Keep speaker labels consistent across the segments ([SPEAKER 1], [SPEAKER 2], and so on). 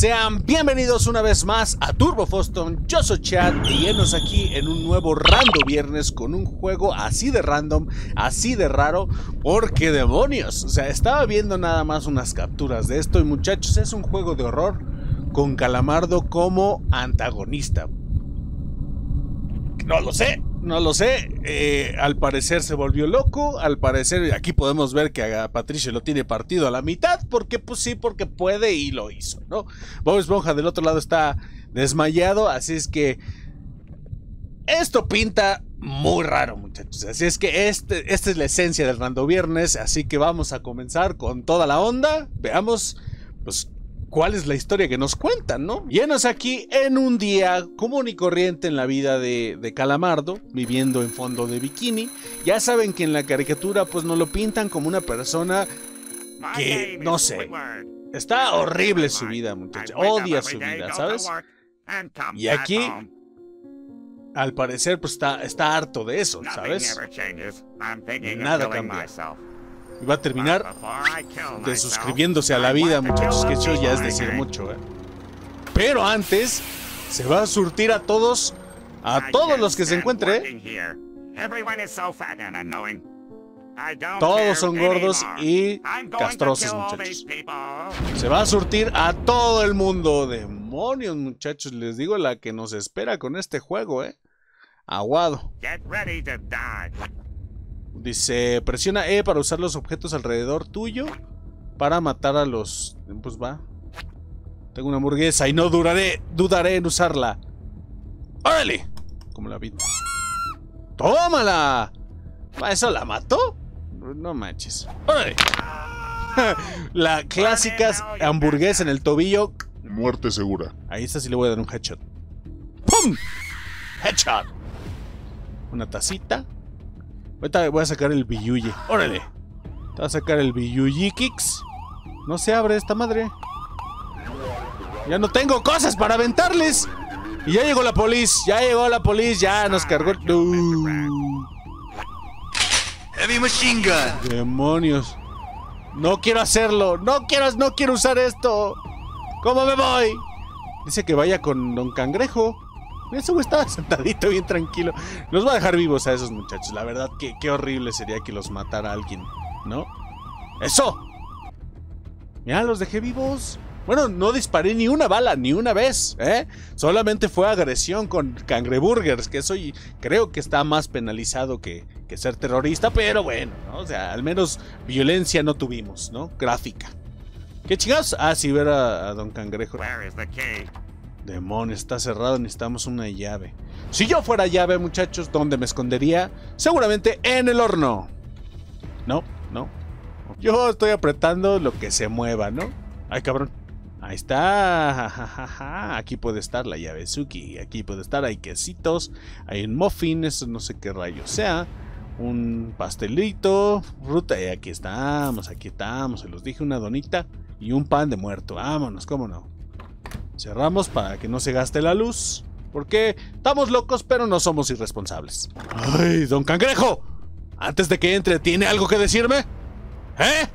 [SPEAKER 1] Sean bienvenidos una vez más a Turbo Foston. Yo soy Chad y llenos aquí en un nuevo Rando Viernes con un juego así de random, así de raro, porque demonios. O sea, estaba viendo nada más unas capturas de esto y muchachos, es un juego de horror con Calamardo como antagonista. No lo sé. No lo sé, al parecer se volvió loco, al parecer aquí podemos ver que a Patricio lo tiene partido a la mitad, porque pues sí, porque puede y lo hizo, ¿no? Bob Esponja del otro lado está desmayado, así es que esto pinta muy raro, muchachos, así es que esta es la esencia del Rando Viernes, así que vamos a comenzar con toda la onda, veamos pues cuál es la historia que nos cuentan, ¿no? Llenos aquí en un día común y corriente en la vida de Calamardo, viviendo en fondo de bikini. Ya saben que en la caricatura pues nos lo pintan como una persona que, no sé, está horrible su vida, muchachos, odia su vida, ¿sabes? Y aquí, al parecer, pues está harto de eso, ¿sabes? Nada cambia. Y va a terminar desuscribiéndose a la vida, muchachos, que eso ya es decir mucho, ¿eh? Pero antes se va a surtir a todos los que se encuentre. Todos son gordos y castrosos, muchachos. Se va a surtir a todo el mundo. Demonios, muchachos, les digo la que nos espera con este juego, ¿eh? Aguado. Dice, presiona E para usar los objetos alrededor tuyo para matar a los... Pues va. Tengo una hamburguesa y no dudaré en usarla. ¡Órale! Como la vida. ¡Tómala! ¿Eso la mató? No manches. ¡Órale! La clásica hamburguesa en el tobillo.
[SPEAKER 2] Muerte segura.
[SPEAKER 1] Ahí está, sí le voy a dar un headshot. ¡Pum! ¡Headshot! Una tacita. Ahorita voy a sacar el Biyuyi. ¡Órale! Te voy a sacar el Biyuyi Kicks. No se abre esta madre. Ya no tengo cosas para aventarles. Y ya llegó la policía. Ya llegó la policía. Ya nos cargó.
[SPEAKER 3] Heavy machine gun.
[SPEAKER 1] Demonios. No quiero hacerlo. No quiero usar esto. ¿Cómo me voy? Dice que vaya con Don Cangrejo. Ese güey estaba sentadito bien tranquilo. Los va a dejar vivos a esos muchachos. La verdad que qué horrible sería que los matara alguien, ¿no? ¡Eso! Ya los dejé vivos. Bueno, no disparé ni una bala, ni una vez, ¿eh? Solamente fue agresión con cangreburgers, que eso creo que está más penalizado que ser terrorista, pero bueno, ¿no? O sea, al menos violencia no tuvimos, ¿no? Gráfica. ¿Qué chingados? Ah, sí, ver a Don Cangrejo. Demonios, está cerrado, necesitamos una llave. Si yo fuera llave, muchachos, ¿dónde me escondería? Seguramente en el horno. No. Yo estoy apretando lo que se mueva, ¿no? Ay, cabrón. Ahí está. Aquí puede estar la llave Suki. Aquí puede estar, hay quesitos. Hay un muffin, eso no sé qué rayo sea. Un pastelito, fruta. Y aquí estamos. Se los dije, una donita y un pan de muerto. Vámonos, cómo no. Cerramos para que no se gaste la luz. Porque estamos locos, pero no somos irresponsables. ¡Ay, Don Cangrejo! Antes de que entre, ¿tiene algo que decirme? ¿Eh?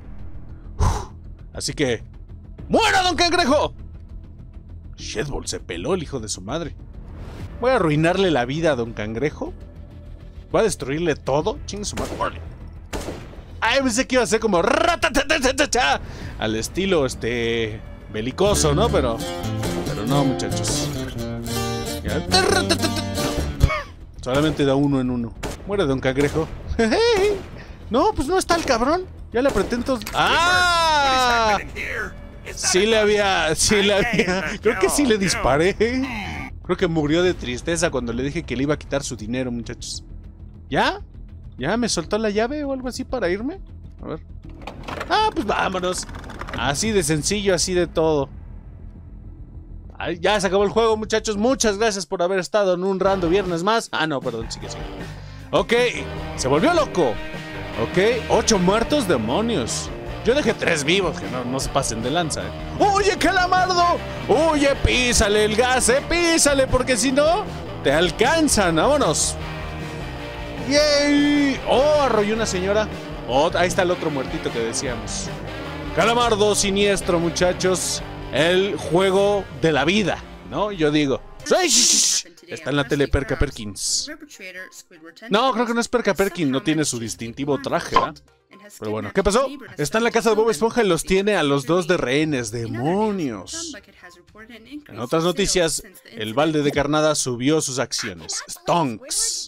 [SPEAKER 1] Así que... ¡muera, Don Cangrejo! Shedball se peló el hijo de su madre. Voy a arruinarle la vida a Don Cangrejo. Voy a destruirle todo. Chingue su madre. Ay, pensé que iba a ser como... al estilo, belicoso, ¿no? Pero no, muchachos. Ya. Solamente da uno en uno. Muere Don Cangrejo. No, pues no está el cabrón. Ya le apreté entonces. ¡Ah! Sí le había. Creo que sí le disparé. Creo que murió de tristeza cuando le dije que le iba a quitar su dinero, muchachos. ¿Ya? ¿Ya me soltó la llave o algo así para irme? A ver. Ah, pues vámonos. Así de sencillo, así de todo. Ay, ya se acabó el juego, muchachos. Muchas gracias por haber estado en un Rando Viernes más. Ah, no, perdón, sigue. Ok, se volvió loco. Ok, 8 muertos, demonios. Yo dejé 3 vivos, que no se pasen de lanza, ¡Oye, Calamardo! ¡Oye, písale el gas, písale, porque si no, te alcanzan! ¡Vámonos! ¡Yay! ¡Oh, arrolló una señora! Oh, ahí está el otro muertito que decíamos. Calamardo siniestro, muchachos. el juego de la vida, ¿no? Yo digo. Está en la tele Perka Perkins. No, creo que no es Perka Perkins, no tiene su distintivo traje, ¿verdad? Pero bueno, ¿qué pasó? Está en la casa de Bob Esponja y los tiene a los dos de rehenes. ¡Demonios! En otras noticias, el balde de carnada subió sus acciones. Stonks.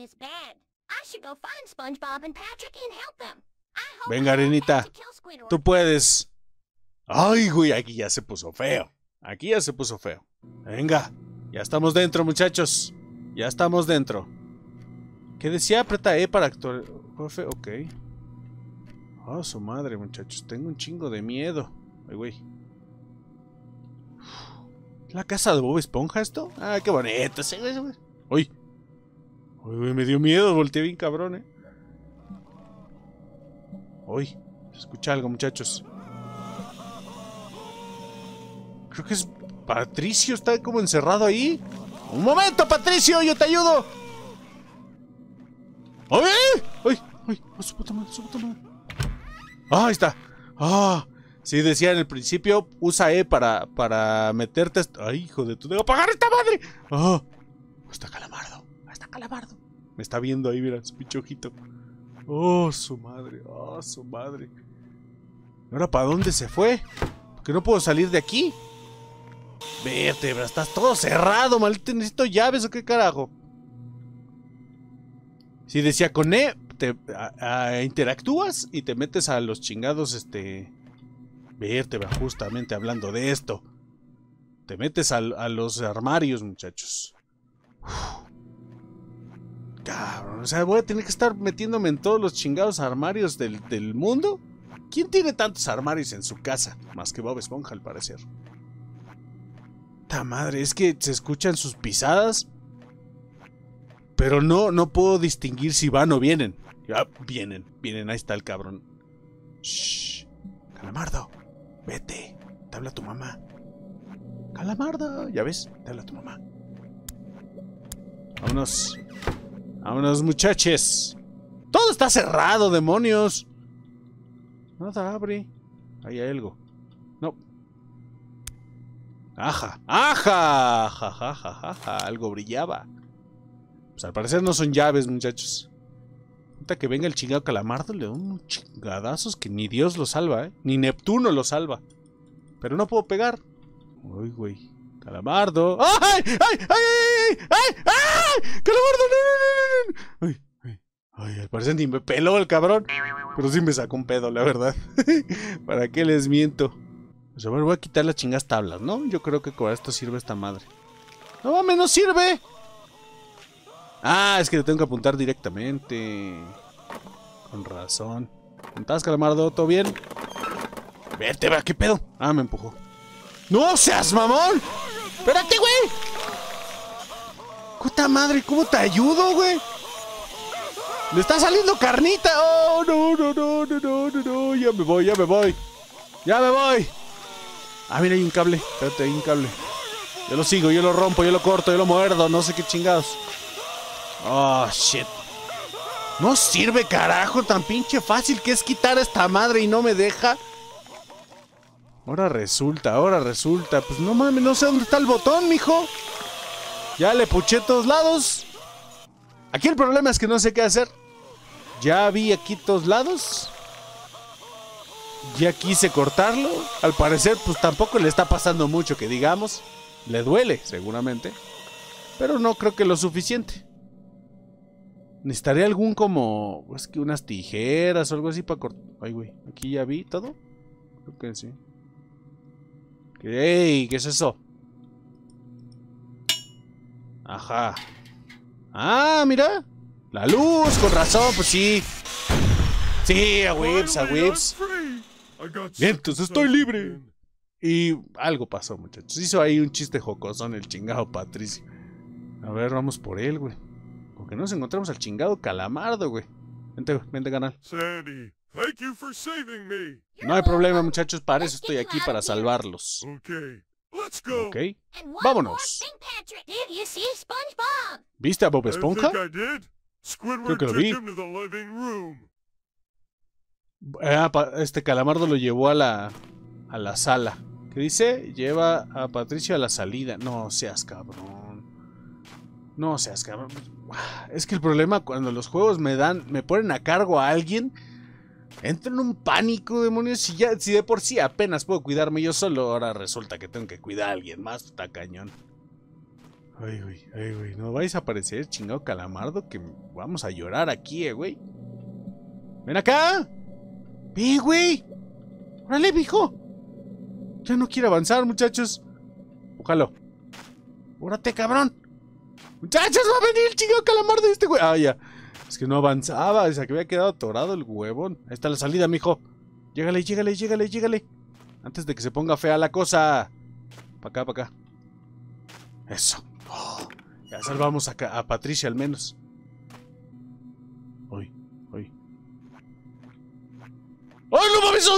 [SPEAKER 1] Venga, Arenita. Tú puedes. Ay, güey, aquí ya se puso feo. Aquí ya se puso feo. Venga, ya estamos dentro, muchachos. Ya estamos dentro. ¿Qué decía? Aprieta E para actuar. Ok. Oh, su madre, muchachos. Tengo un chingo de miedo. Ay, güey. ¿La casa de Bob Esponja esto? Ah, qué bonito. Sí, güey. Uy. Uy, güey, me dio miedo. Volteé bien cabrón, Uy. Se escucha algo, muchachos. Creo que es Patricio. Está como encerrado ahí. ¡Un momento, Patricio! ¡Yo te ayudo! ¡Ay! ¡Ay! ¡Ay! ¡Oh, su puta madre! ¡Su puta madre! ¡Ah, ahí está! ¡Ah! Sí, decía en el principio, usa E para meterte... ¡Ay, hijo de tu... ¡Debo apagar esta madre! ¡Ah! Está Calamardo. Está Calamardo. Me está viendo ahí, mira, su pinche ojito. ¡Oh, su madre! ¡Oh, su madre! ¿Ahora para dónde se fue? Porque no puedo salir de aquí. Vete, bro, estás todo cerrado, maldito. ¿Necesito llaves o qué carajo? Sí, decía con E... interactúas y te metes a los chingados, vértebra, justamente hablando de esto. Te metes a los armarios, muchachos. Uf. Cabrón, o sea, voy a tener que estar metiéndome en todos los chingados armarios del mundo. ¿Quién tiene tantos armarios en su casa? Más que Bob Esponja, al parecer. ¡Ta madre! Es que se escuchan sus pisadas, pero no puedo distinguir si van o vienen. Ya, vienen, ahí está el cabrón. Shh. Calamardo, vete. Te habla tu mamá. Calamardo, ya ves, te habla tu mamá. Vámonos. Vámonos, muchachos. Todo está cerrado, demonios. Nada abre. Ahí hay algo. No. Aja, aja, jajajaja. Algo brillaba. Pues al parecer no son llaves, muchachos. Ahorita que venga el chingado Calamardo, le doy unos chingadazos que ni Dios lo salva, Ni Neptuno lo salva. Pero no puedo pegar. Uy, güey. Calamardo. ¡Ay! ¡Ay! ¡Ay! ¡Ay! ¡Ay! ¡Ay! ¡Calamardo! ¡No! ¡Ay! ¡Ay! ¡Ay! Al parecer ni me peló el cabrón. Pero sí me sacó un pedo, la verdad. ¿Para qué les miento? Pues a ver, voy a quitar las chingas tablas, ¿no? Yo creo que con esto sirve esta madre. ¡No mames, no sirve! Ah, es que le tengo que apuntar directamente. Con razón. ¿Estás, Calamardo? ¿Todo bien? Vete, va, ¿qué pedo? Ah, me empujó. ¡No seas mamón! ¡Espérate, güey! ¡Puta madre! ¿Cómo te ayudo, güey? ¡Le está saliendo carnita! ¡Oh, no! Ya me voy, ya me voy. ¡Ya me voy! Ah, mira, hay un cable. Espérate, hay un cable. Yo lo sigo, yo lo rompo, yo lo corto, yo lo muerdo. No sé qué chingados. Oh, shit. No sirve, carajo. Tan pinche fácil que es quitar a esta madre y no me deja. Ahora resulta. Pues no mames, no sé dónde está el botón, mijo. Ya le puché a todos lados. Aquí el problema es que no sé qué hacer. Ya vi aquí todos lados. Ya quise cortarlo. Al parecer, pues tampoco le está pasando mucho, que digamos. Le duele, seguramente. Pero no creo que lo suficiente. Necesitaré algún como... Es que unas tijeras o algo así para cortar. Ay, güey. Aquí ya vi todo. Creo que sí. ¡Ey! ¿Qué es eso? Ajá. Ah, mira. La luz, con razón, pues sí. Sí, a whips, a whips. Bien, entonces estoy libre. Y algo pasó, muchachos. Hizo ahí un chiste jocosón el chingado Patricio. A ver, vamos por él, güey. Porque nos encontramos al chingado Calamardo, güey. Vente, vente, canal.
[SPEAKER 2] Sandy, thank you for saving me.
[SPEAKER 1] No hay problema, muchachos. Para eso estoy aquí, para salvarlos.
[SPEAKER 2] Okay, let's go.
[SPEAKER 1] Ok, vámonos. ¿Viste a Bob Esponja?
[SPEAKER 2] I think I did. Squidward
[SPEAKER 1] Creo que lo
[SPEAKER 2] took
[SPEAKER 1] vi.
[SPEAKER 2] him to the living room.
[SPEAKER 1] Calamardo lo llevó a la sala. ¿Qué dice? Lleva a Patricio a la salida. No seas cabrón. No seas cabrón. Es que el problema cuando los juegos me ponen a cargo a alguien, entro en un pánico, demonios. Si de por sí apenas puedo cuidarme yo solo, ahora resulta que tengo que cuidar a alguien más. Está cañón. Ay, güey. No vais a aparecer, chingado calamardo, que vamos a llorar aquí, güey. ¡Ven acá! ¡Ven, güey! ¡Órale, mijo! Ya no quiere avanzar, muchachos. Ojalá. ¡Órate, cabrón! ¡Muchachos, va a venir el chingado calamardo de este güey! ¡Ah, ya! Es que no avanzaba, o sea, que había quedado atorado el huevón. Ahí está la salida, mijo. Llégale. Antes de que se ponga fea la cosa. Para acá. Eso. Oh, ya salvamos a Patricia al menos. ¡Ay! ¡Ay, no mames!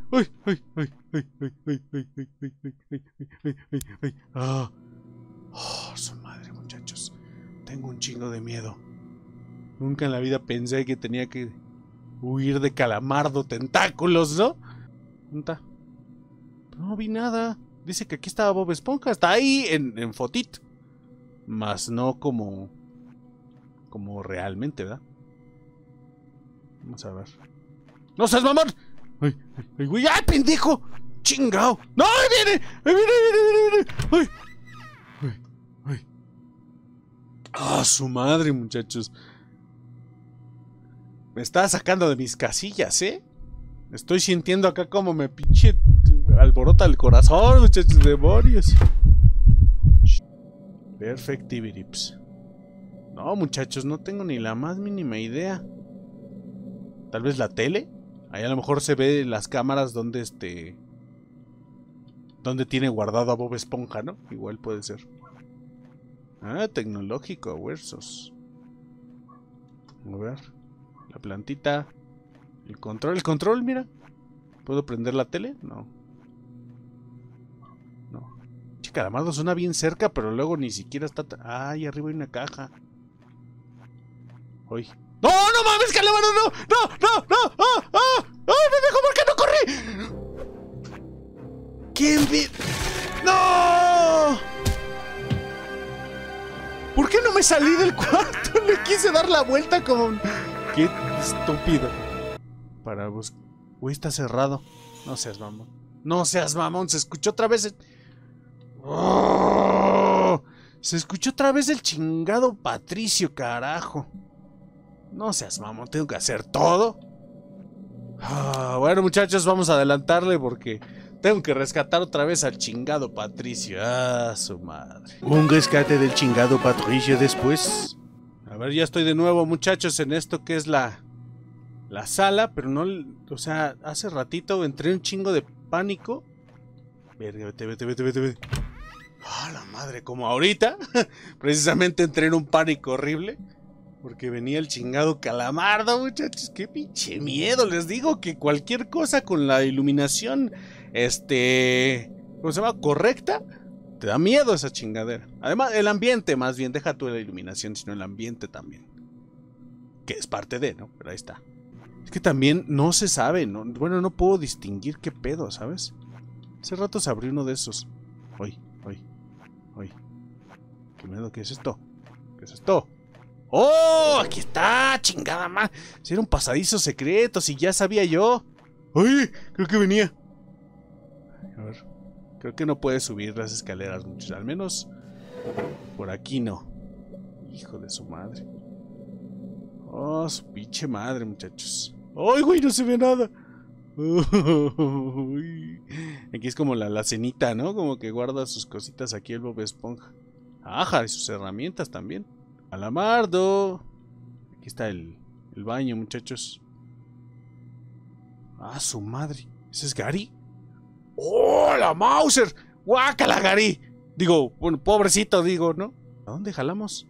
[SPEAKER 1] ¡Ay! ¡Ah! ¡Oh, su madre, muchachos! Tengo un chingo de miedo. Nunca en la vida pensé que tenía que huir de calamardo tentáculos, ¿no? ¿Dónde está? No vi nada. Dice que aquí estaba Bob Esponja. Está ahí en fotito. Más no como realmente, ¿verdad? Vamos a ver. ¡No seas mamón! ¡Ay, güey! ¡Ay, pendejo! ¡Chingao! ¡No! ¡Ahí viene! ¡Ay! ¡Ah, su madre, muchachos! Me está sacando de mis casillas, ¿eh? Estoy sintiendo acá como me pinche alborota el corazón, muchachos, demonios. Perfectivity. No, muchachos, no tengo ni la más mínima idea. Tal vez la tele. Ahí a lo mejor se ve las cámaras donde donde tiene guardado a Bob Esponja, ¿no? Igual puede ser. Ah, tecnológico, huesos. A ver. La plantita. El control, mira. ¿Puedo prender la tele? No. Che, calamardo suena bien cerca, pero luego ni siquiera está... Ay, arriba hay una caja. ¡Uy! ¡No, no mames, calamardo! ¡No! ¡Ah! ¡Ay, me dejó! ¿Por qué no corrí? ¿Quién vi? ¡No! ¿Por qué no me salí del cuarto? Le quise dar la vuelta como... ¡Qué estúpido! Para buscar... Uy, está cerrado. No seas mamón. Se escuchó otra vez... ¡Oh! Se escuchó otra vez el chingado Patricio, carajo. No seas mamón, tengo que hacer todo. Bueno, muchachos, vamos a adelantarle porque tengo que rescatar otra vez al chingado Patricio. ¡Ah, su madre! Un rescate del chingado Patricio después. A ver, ya estoy de nuevo, muchachos, en esto que es la sala, pero no... O sea, hace ratito entré un chingo de pánico. Verga, vete. ¡Ah, la madre! Como ahorita, precisamente entré en un pánico horrible. Porque venía el chingado calamardo, muchachos. ¡Qué pinche miedo! Les digo que cualquier cosa con la iluminación, ¿cómo se llama? Correcta, te da miedo esa chingadera. Además, el ambiente, más bien, deja tú la iluminación, sino el ambiente también. Que es parte de, ¿no? Pero ahí está. Es que también no se sabe, ¿no? Bueno, no puedo distinguir qué pedo, ¿sabes? Hace rato se abrió uno de esos. ¡Ay! ¿Qué miedo? ¿Qué es esto? ¡Oh! Aquí está, chingada más. Si era un pasadizo secreto, si ya sabía yo. ¡Ay! Creo que venía. A ver. Creo que no puede subir las escaleras, muchachos. Al menos por aquí no. Hijo de su madre. Oh, su pinche madre, muchachos. ¡Ay, güey! No se ve nada. Uy. Aquí es como la cenita, ¿no? Como que guarda sus cositas aquí el Bob Esponja. Ajá, y sus herramientas también. Calamardo. Aquí está el baño, muchachos. Ah, su madre. ¿Ese es Gary? ¡Oh, la Mauser! ¡Guácala, Gary! Digo, bueno, pobrecito, digo, ¿no? ¿A dónde jalamos?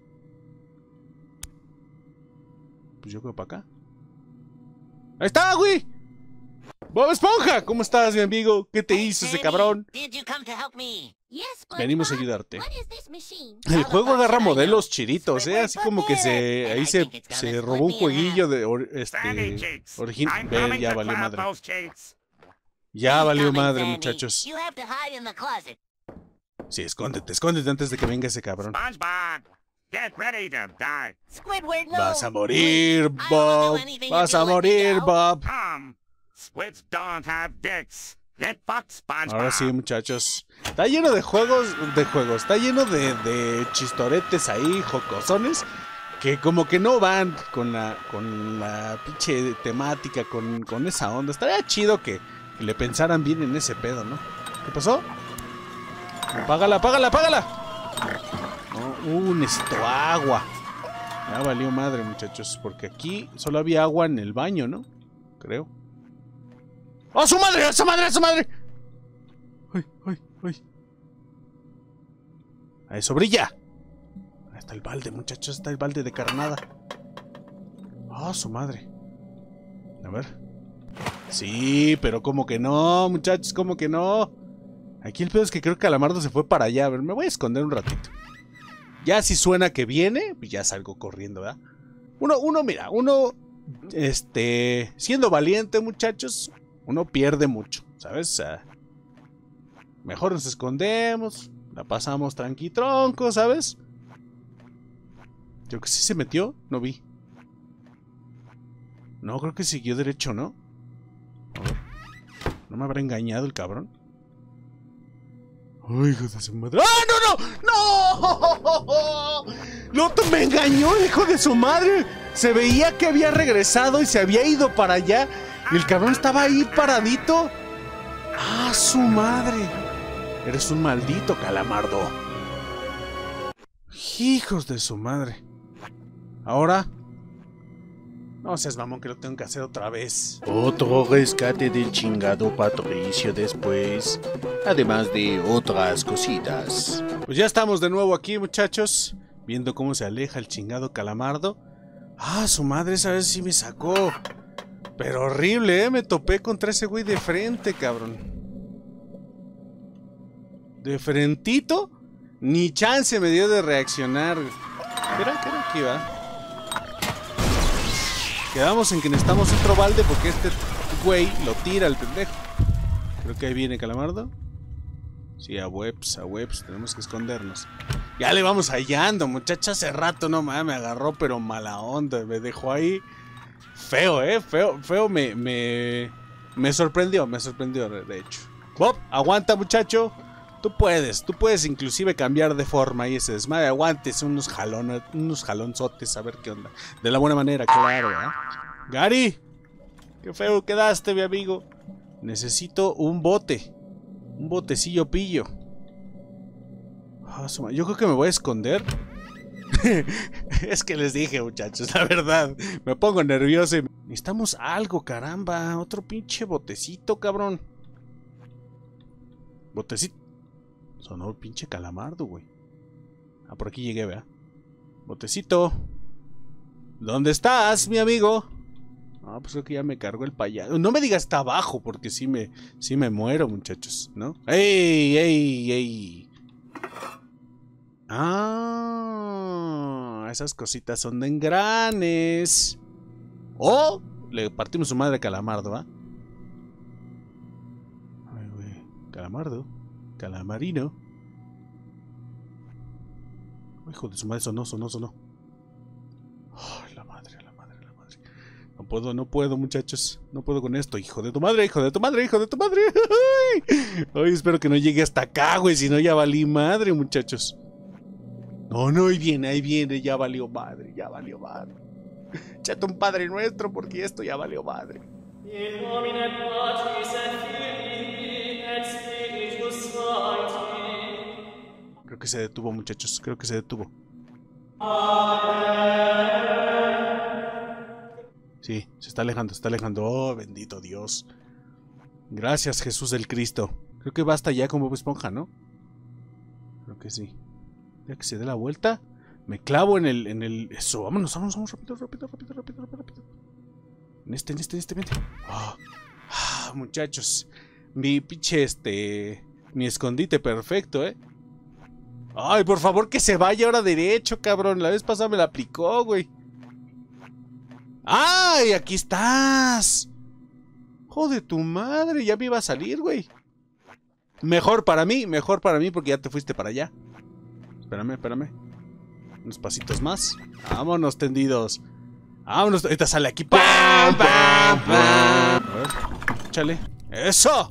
[SPEAKER 1] Pues yo creo para acá. ¡Ahí está, güey! ¡Bob Esponja! ¿Cómo estás, mi amigo? ¿Qué te hizo ese cabrón? Venimos a ayudarte. El juego agarra modelos chiditos, ¿eh? Así como que ahí se robó un jueguillo de original. Ya valió madre. Ya valió
[SPEAKER 4] Coming,
[SPEAKER 1] madre,
[SPEAKER 4] Sandy.
[SPEAKER 1] muchachos.
[SPEAKER 4] You have to hide in the closet.
[SPEAKER 1] Sí, escóndete, escóndete antes de que venga ese cabrón.
[SPEAKER 2] SpongeBob, get ready to die.
[SPEAKER 4] Squidward, no.
[SPEAKER 1] Vas a morir,
[SPEAKER 4] Please, I don't
[SPEAKER 1] Bob.
[SPEAKER 4] do anything
[SPEAKER 1] Vas
[SPEAKER 4] to
[SPEAKER 1] a
[SPEAKER 4] do with
[SPEAKER 1] morir,
[SPEAKER 4] you.
[SPEAKER 1] Bob.
[SPEAKER 2] Squids don't have dicks. Get fucked, SpongeBob.
[SPEAKER 1] Ahora sí, muchachos. Está lleno de juegos. Está lleno de chistoretes ahí, jocosones. Que como que no van con la pinche temática, con esa onda. Estaría chido que le pensaran bien en ese pedo, ¿no? ¿Qué pasó? Apágala, apágala, apágala. No, necesito agua. Ya valió madre, muchachos. Porque aquí solo había agua en el baño, ¿no? Creo. ¡Oh, su madre! ¡A su madre! ¡A su madre! ¡Ay, ay, ay! A eso brilla. Ahí está el balde, muchachos. Está el balde de carnada. ¡Oh, su madre! A ver. Sí, pero como que no, muchachos, como que no. Aquí el pedo es que creo que Calamardo se fue para allá. A ver, me voy a esconder un ratito. Ya si suena que viene, pues ya salgo corriendo, ¿verdad? Mira, siendo valiente, muchachos, uno pierde mucho, ¿sabes? O sea, mejor nos escondemos, la pasamos tranqui-tronco, ¿sabes? Creo que sí se metió, no vi. No, creo que siguió derecho, ¿no? A ver. ¿No me habrá engañado el cabrón? ¡Ay, hijo de su madre! ¡Ah, no, no! ¡No! ¡Loto me engañó, hijo de su madre! Se veía que había regresado y se había ido para allá. Y el cabrón estaba ahí paradito. ¡Ah, su madre! Eres un maldito, Calamardo. Hijos de su madre. Ahora... No seas mamón que lo tengo que hacer otra vez.
[SPEAKER 5] Otro rescate del chingado Patricio después, además de otras cositas.
[SPEAKER 1] Pues ya estamos de nuevo aquí, muchachos, viendo cómo se aleja el chingado Calamardo. Ah, su madre, esa vez sí me sacó. Pero horrible, me topé contra ese güey de frente, cabrón. De frentito, ni chance me dio de reaccionar. ¿Qué era aquí, va? Quedamos en que necesitamos otro balde porque este güey lo tira el pendejo. Creo que ahí viene Calamardo. Sí, a webs, tenemos que escondernos. Ya le vamos hallando, muchacha, hace rato no mames, me agarró pero mala onda, me dejó ahí. Feo, feo, me sorprendió, de hecho. Bob, aguanta, muchacho. Tú puedes inclusive cambiar de forma y ese desmadre. Aguantes unos jalonzotes, a ver qué onda. De la buena manera, claro, ¿eh? Gary, qué feo quedaste, mi amigo. Necesito un bote. Un botecillo pillo. Oh, yo creo que me voy a esconder. Es que les dije, muchachos, la verdad. Me pongo nervioso y... Necesitamos algo, caramba. Otro pinche botecito, cabrón. Botecito. Sonó el pinche Calamardo, güey. Ah, por aquí llegué, ¿verdad? Botecito. ¿Dónde estás, mi amigo? Ah, pues creo que ya me cargó el payaso. No me digas está abajo, porque sí me muero, muchachos, ¿no? ¡Ey, ey, ey! Ah, esas cositas son de engranes. ¡Oh! Le partimos su madre a Calamardo, ¿ah? Ay, güey. Calamardo. Calamarino. Oh, hijo de su madre, sonó. Ay, la madre. No puedo, muchachos. No puedo con esto. Hijo de tu madre. Ay, espero que no llegue hasta acá, güey. Si no, ya valí madre, muchachos. No, ahí viene. Ya valió madre. Échate un Padre Nuestro porque esto ya valió madre. Creo que se detuvo, muchachos. Sí, se está alejando. Oh, bendito Dios. Gracias, Jesús del Cristo. Creo que basta ya como Bob Esponja, ¿no? Creo que sí. Ya que se dé la vuelta, me clavo en el... Eso, vámonos, rápido. En este, vente. Muchachos. Mi pinche, mi escondite perfecto, ¿eh? Ay, por favor, que se vaya ahora derecho, cabrón. La vez pasada me la aplicó, güey. ¡Ay, aquí estás! Joder, tu madre, ya me iba a salir, güey. Mejor para mí porque ya te fuiste para allá. Espérame. Unos pasitos más. Vámonos, tendidos. Vámonos. Ahorita sale aquí. ¡Pam, pam, pam! A ver, échale. ¡Eso!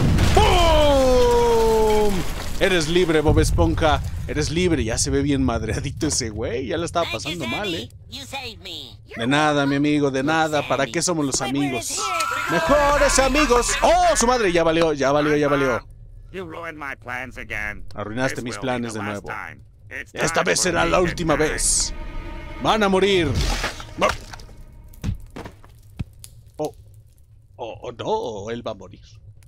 [SPEAKER 1] ¡Pum! Eres libre, Bob Esponja. Eres libre. Ya se ve bien madreadito ese güey. Ya la estaba pasando mal, ¿eh? De nada, mi amigo, de nada. ¿Para qué somos los amigos? ¡Mejores amigos! ¡Oh, su madre! Ya valió. Arruinaste mis planes de nuevo. Esta vez será la última vez. Van a morir. Oh, no, él va a morir.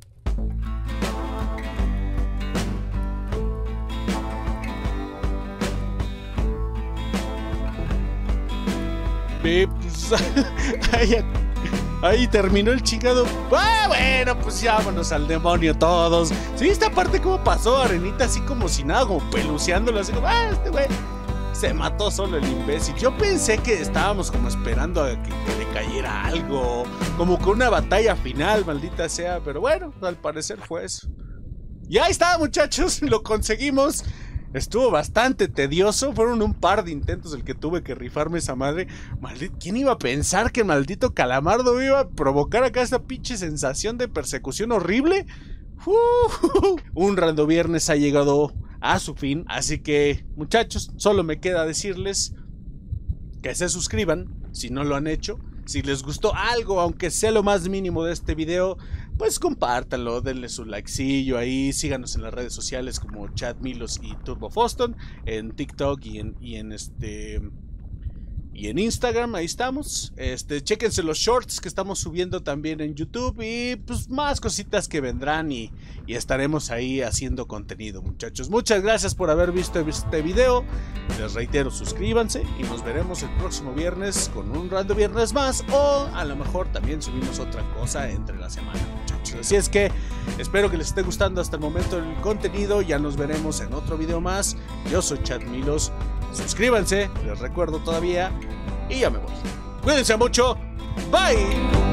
[SPEAKER 1] Ahí terminó el chingado. Ah, bueno, pues ya vámonos al demonio todos. ¿Sí? Esta parte cómo pasó, Arenita, así como sin nada, como peluceándolo, así como, este güey se mató solo el imbécil. Yo pensé que estábamos como esperando a que le cayera algo, como con una batalla final, maldita sea. Pero bueno, al parecer fue eso. Y ahí está, muchachos, lo conseguimos. Estuvo bastante tedioso, fueron un par de intentos el que tuve que rifarme esa madre. Maldito, ¿quién iba a pensar que el maldito Calamardo iba a provocar acá esta pinche sensación de persecución horrible? Un Rando Viernes ha llegado a su fin, así que, muchachos, solo me queda decirles que se suscriban si no lo han hecho. Si les gustó algo, aunque sea lo más mínimo de este video, pues compártanlo, denle su likecillo ahí, síganos en las redes sociales como Chad Milos y Turbo Foston, en TikTok y en Instagram, ahí estamos. Chéquense los shorts que estamos subiendo también en YouTube y pues más cositas que vendrán y estaremos ahí haciendo contenido, muchachos. Muchas gracias por haber visto este video. Les reitero, suscríbanse y nos veremos el próximo viernes con un Rando Viernes más, o a lo mejor también subimos otra cosa entre la semana, muchachos. Así es que espero que les esté gustando hasta el momento el contenido. Ya nos veremos en otro video más. Yo soy Chad Milos. Suscríbanse, les recuerdo todavía. Y ya me voy. Cuídense mucho. Bye.